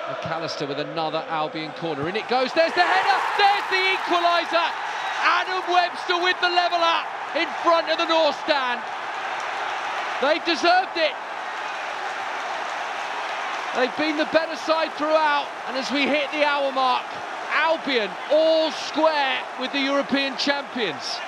McAllister with another Albion corner. In it goes, there's the header, there's the equaliser. Adam Webster with the leveller in front of the North Stand. They've deserved it. They've been the better side throughout, and as we hit the hour mark, Albion all square with the European champions.